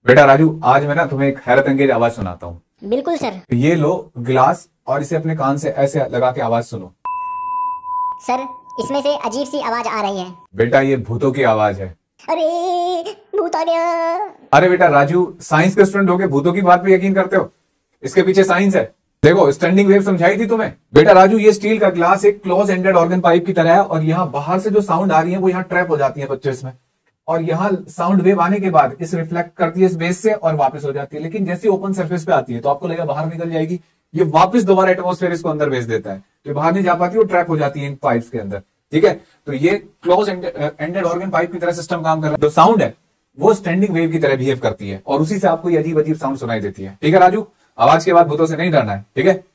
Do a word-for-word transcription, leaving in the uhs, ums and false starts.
बेटा राजू, आज मैं ना तुम्हें एक हैरत अंगेज आवाज सुनाता हूँ। बिल्कुल सर। ये लो गिलास और इसे अपने कान से ऐसे लगा के आवाज सुनो। सर, इसमें से अजीब सी आवाज आ रही है। बेटा ये भूतों की आवाज है। अरे भूत आ गया। अरे बेटा राजू, साइंस के स्टूडेंट होके भूतों की बात पे यकीन करते हो? इसके पीछे साइंस है। देखो, स्टैंडिंग वेव समझाई थी तुम्हें। बेटा राजू, ये स्टील का ग्लास एक क्लोज एंडेड ऑर्गन पाइप की तरह है और यहाँ बाहर से जो साउंड आ रही है वो यहाँ ट्रैप हो जाती है बच्चों इसमें, और यहाँ साउंड वेव आने के बाद इस रिफ्लेक्ट करती है इस बेस से और वापस हो जाती है। लेकिन जैसे ओपन सरफेस पे आती है तो आपको लगेगा बाहर निकल जाएगी, ये वापस दोबारा एटमॉस्फेयर इसको अंदर भेज देता है, तो बाहर नहीं जा पाती, वो ट्रैप हो जाती है इन पाइप्स के अंदर। ठीक है, तो ये क्लोज एंडेड ऑर्गन पाइप की तरह सिस्टम काम कर रहा है। जो साउंड है वो स्टैंडिंग वेव की तरह बिहेव करती है और उसी से आपको ये अजीब अजीब साउंड सुनाई देती है। ठीक है राजू, आवाज के बाद भूतों से नहीं डरना है। ठीक है।